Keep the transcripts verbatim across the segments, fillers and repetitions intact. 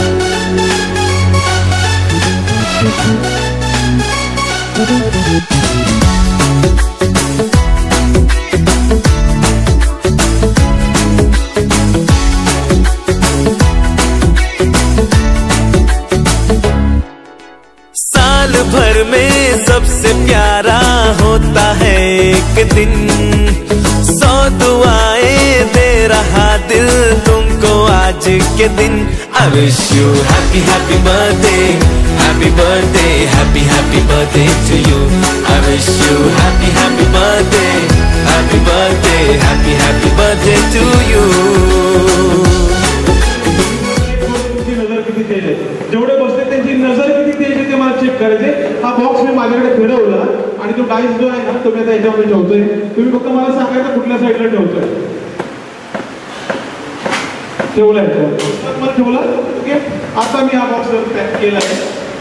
साल भर में सबसे प्यारा होता है एक दिन, सौ दुआएं दे रहा दिल तुमको आज के दिन। I wish you happy happy birthday, happy birthday, happy happy birthday to you. I wish you happy happy birthday, happy birthday, happy happy birthday to you. नजर किती तेज आहे, जेवढे बसले त्यांची नजर किती तेज आहे ते मला चेक करायचे। हा बॉक्स मी माझ्याकडे फिरवला आणि तो डाईस जो आहे ना तो मी आता याच्यामध्ये ठेवतोय। तुम्ही फक्त मला सांगायचं कुठल्या साईडला ठेवतोय। ठेवलाय मला ठेवला ओके। आता मी हा बॉक्स पॅक केला आहे।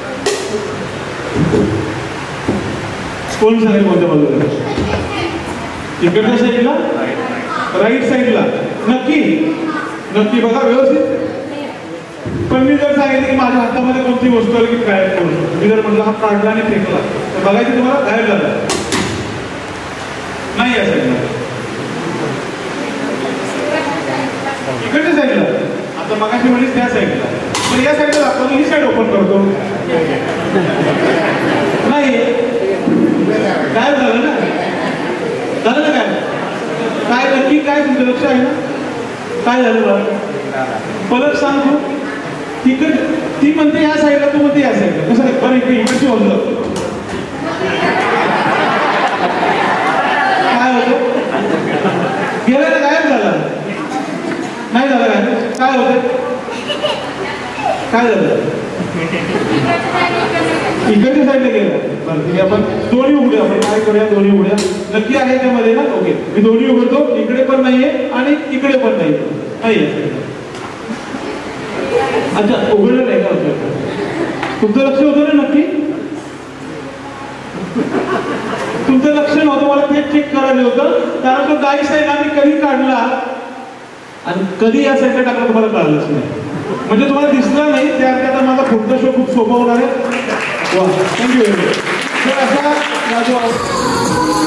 कोण सांगेल कोणत्या बाजूला? इकडच्या साईडला, राईट साईडला? नक्की नक्की बघा व्यवस्थित। पण मी जर सांगितलं की माझ्या हातामध्ये कोणती वस्तू आली की गायब करू, मी जर म्हटलं हा काढला आणि फेकला तर बघायचं तुम्हाला गायब झाला नाही। या साईडला, इकडच्या साईडला, आता मगाशी म्हणजे त्या साईडला, पण या साईडला आपण ही साईड ओपन करतो नाही, गायब झालं ना, झालं ना काय? काय नक्की काय तुमचं लक्ष आहे ना? काय झालं बघा परत सांग तू। तिकड ती म्हणते या साईडला, तू म्हणते या साईडला, कसं आहे? बरं इकडे इकडची होतं काय होतं? गेला ना, गायब झाला नाही झालं काय? काय होतं? काय झालं? इकडच्या साईडला गेला। बरं ठीक आहे, आपण दोन्ही उघड्या, आपण काय करूया दोन्ही उघड्या। नक्की आहे त्यामध्ये ना? ओके, मी दोन्ही उघडतो, इकडे पण नाहीये आणि इकडे पण नाहीये। अच्छा उघडलं नाही का? तुमचं लक्ष होतं ना नक्की? तुमचं लक्ष नव्हतं, मला ते चेक करायचं होतं कारण तो डाईस आहे ना मी कधी काढला आणि कधी या साईडला टाकला तुम्हाला कळलंच नाही, म्हणजे तुम्हाला दिसलं नाही। त्या आता माझा पुढचा शो खूप सोपा होणार आहे। वा थँक्यू व्हेरी मच। तर असा जो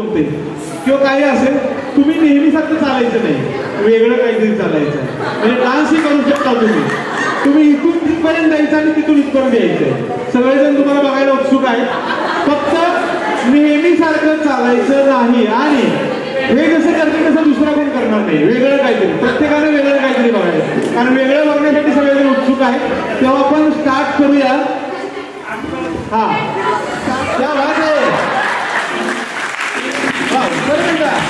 दुखते किंवा काही असेल, तुम्ही नेहमीसारखं चालायचं नाही, वेगळं काहीतरी चालायचं. म्हणजे डान्सही करू शकता तुम्ही. तुम्ही इथून तिथपर्यंत जायचं आणि तिथून इथपर्यंत यायचंय. सगळेजण तुम्हाला बघायला उत्सुक आहेत. फक्त नेहमीसारखं चालायचं नाही आणि हे जसं करते तसं दुसरा कोण करणार नाही. वेगळं काहीतरी, प्रत्येकाने वेगळं काहीतरी बघायचं. कारण वेगळं बघण्यासाठी सगळेजण उत्सुक आहेत. तेव्हा आपण स्टार्ट करूया. हा, क्या बात आहे. वाव, बरं का?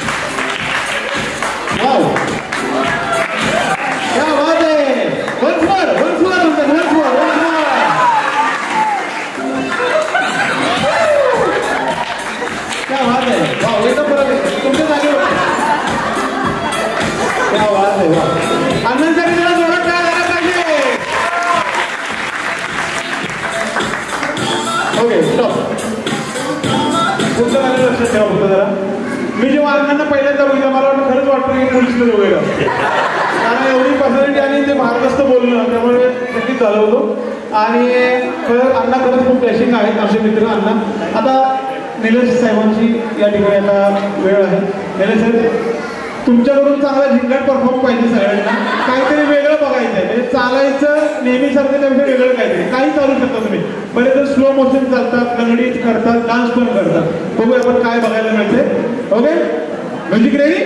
वाव, क्या बात आहे. Once more, once more, once more, once more. क्या बात आहे. वाव, एकदम बरोबर तुमच्या जागेवर. क्या बात आहे. वाव, आनंदसाठी जरा जोरात काय झाला पाहिजे. Okay, stop. तुमचं माझ्या लक्षात ठेवा फक्त जरा. मी जेव्हा अण्णांना पहिल्यांदा बघितलं मला वाटतं खरंच वाटतं की पोलिसला वगैरे, कारण एवढी पर्सनॅलिटी आणि ते भारदस्त बोलणं त्यामुळे नक्कीच झालं होतं. आणि खरं अण्णा खरंच खूप डॅशिंग आहेत आमचे मित्र अण्णा. आता निलेश साहेबांची या ठिकाणी आता वेळ आहे. निलेश साहेब, तुमच्याकडून चांगला झिंगाट परफॉर्म पाहिजे सगळ्यांना. काहीतरी वेगळं बघायचं आहे. म्हणजे चालायचं नेहमीसारखं त्यापेक्षा वेगळं काहीतरी काही चालू शकता तुम्ही. बरेच जर स्लो मोशन चालतात, लंगडी करतात, डान्स पण करतात. बघूया आपण काय बघायला मिळते. Okay, music ready.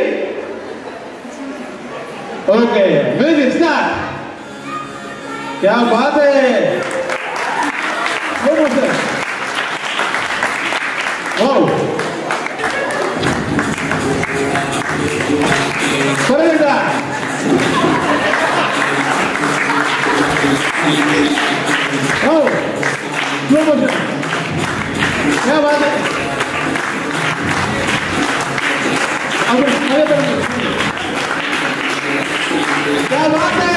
Okay, music start. क्या बात है. Slow motion. वाव, परत एकदा. हो, स्लो मोशन. क्या बात है. क्या बात है.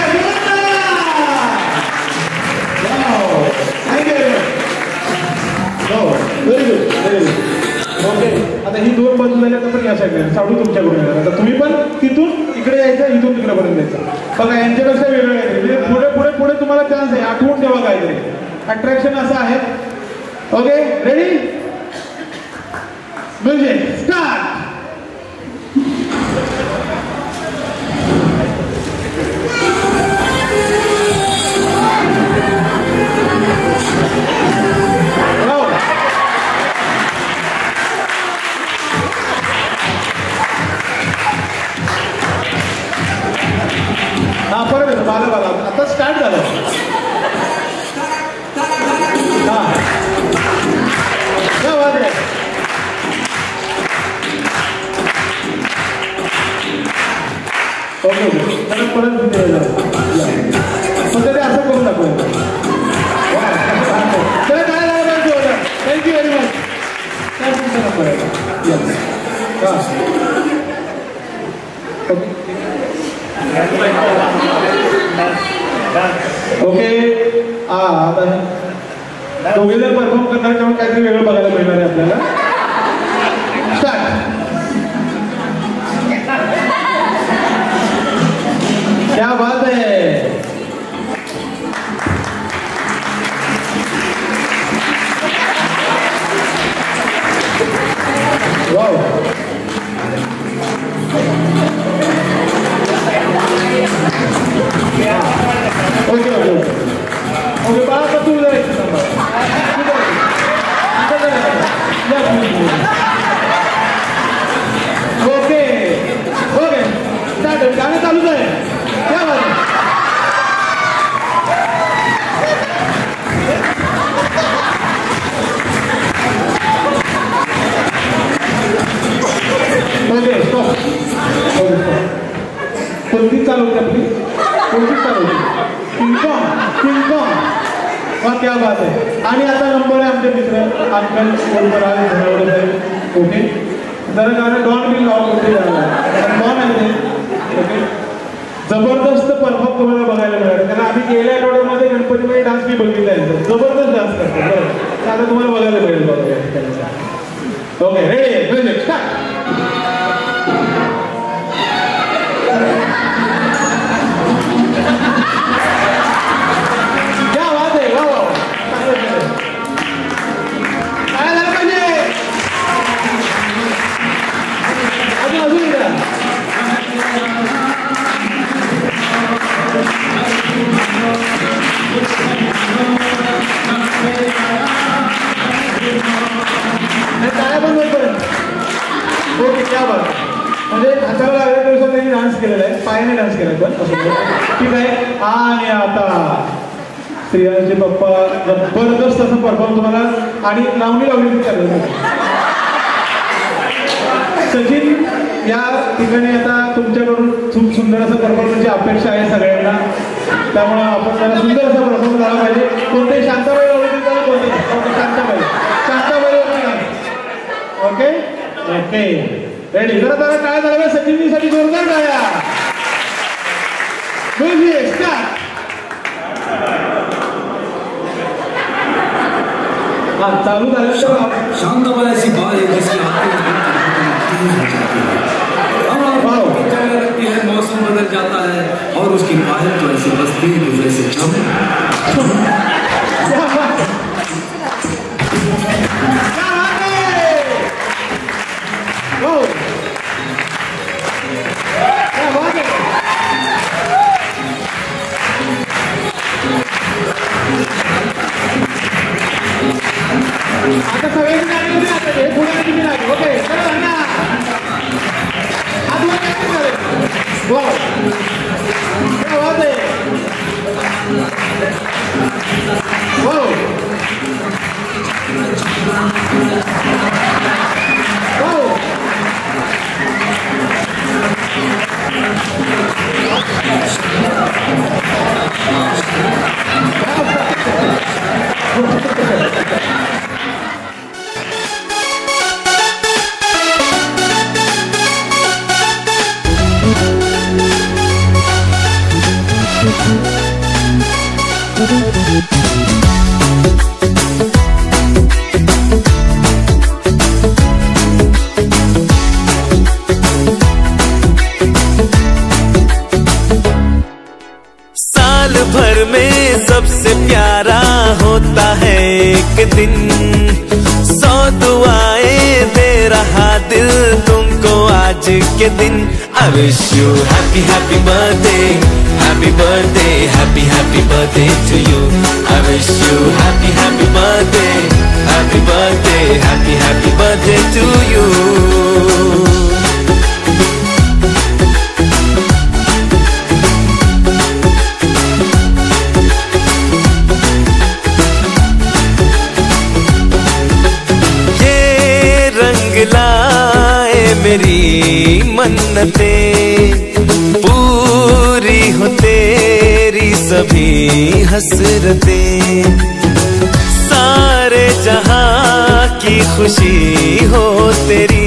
Very good, very good. Okay, आता ही दोन बाजू झाल्या तर पण या साईडला साडू तुमच्याकडून येणार. आता तुम्ही पण तिथून इकडे यायचं, इथून तिकडेपर्यंत यायचं. बघा यांच्यापेक्षा वेगळं काहीतरी, म्हणजे पुढे पुढे पुढे तुम्हाला चान्स आहे. आठवून ठेवा काहीतरी. अट्रॅक्शन असं आहे. Okay, ready. Music start. हा, परत येतो. बाला बाला आता स्टार्ट झालं. हा, क्या बात आहे. ओके, परत परत फक्त ते असं करून दाखवूया. चला, काय झालं. Thank you very much. काय तुमचा नंबर आहे. यस, हा, ओके. हा, आता दोघे जर परफॉर्म करणार त्यामुळे काहीतरी वेगळं बघायला मिळणार आहे आपल्याला. स्टार्ट. क्या बात है. वाव. Okay okay okay. बाळा का तू जायचं ओके ओके. स्टार्ट. गाणं चालूच आहे. क्या बात आहे. Okay, stop. Okay, stop. कोणती चालू होती आपली. कोणती चालू होती. किंगकॉंग. किंगकॉंग. हा, क्या बात आहे. आणि आता नंबर आहे आमचे मित्र अंकल कोलपराज धनवडे साहेब. ओके, जरा गाणं डॉन बिल लॉक होते. डॉन आहे ते. ओके, जबरदस्त परफॉर्म तुम्हाला बघायला मिळालं. कारण आम्ही गेल्या आठवड्यामध्ये गणपतीमध्ये डान्स मी बघितला आहे. जबरदस्त डान्स करतो. बरं, आता तुम्हाला बघायला मिळेल बघा. Okay, ready. Music start. क्या बात आहे. वा वा, काय झालं पाहिजे. डान्स केलेला आहे, पायाने डान्स केलाय पण ठीक आहे. आणि आता श्रेयांचे पप्पा जबरदस्त असं परफॉर्म तुम्हाला आणि लावणी लावणी चालू. सचिन या ठिकाणी आता तुमच्याकडून खूप सुंदर असं परफॉर्मन्सची अपेक्षा आहे सगळ्यांना, त्यामुळं आपण त्याला सुंदर असा परफॉर्मन्स झाला पाहिजे. कोणते शांताबाई लावली त्याला कोणते Shantabai Shantabai okay okay ready. जरा जरा काय झालं सचिनजीसाठी जोरदार टाळ्या. हा चालू झालं तर शांताबाई ऐसी बात है जिसकी लगती है, मौसम बदल जाता है और उसकी बाहर तो ऐसे बसती है जैसे चम. आता सगळ्यांनी ओके साल भर में सबसे प्यारा होता है एक दिन, सौ दुआएं दे रहा दिल तुमको आज के दिन. I wish you happy happy birthday, happy birthday, happy happy birthday to you. I wish you happy happy birthday, happy birthday, happy happy birthday to you. लाए मेरी मन्नतें, पूरी हो तेरी सभी हसरतें, सारे जहां की खुशी हो तेरी,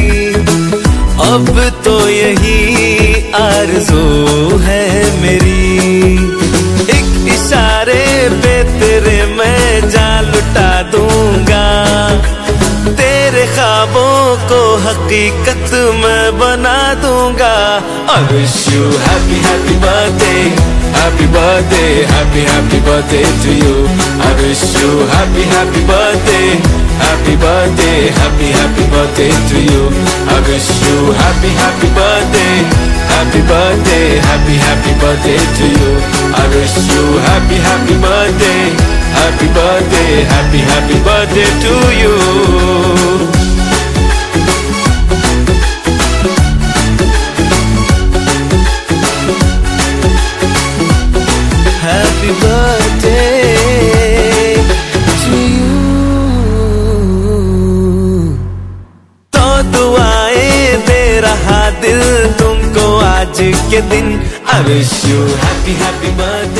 अब तो यही आरज़ू है मेरी. एक इशारे पे तेरे मैं जान लुटा दूंगा, तेरे ख्वाबों को हकीकत में बना दूंगा. I wish you happy happy birthday, happy birthday, happy happy birthday to you. I wish you happy happy birthday, happy birthday, happy happy birthday to you. I wish you happy happy birthday, happy birthday, happy happy birthday to you. I wish you happy happy birthday, happy birthday, happy happy birthday to you. Happy birthday to you. तो दुआएं दे रहा दिल तुमको आज के दिन. I wish you happy happy birthday.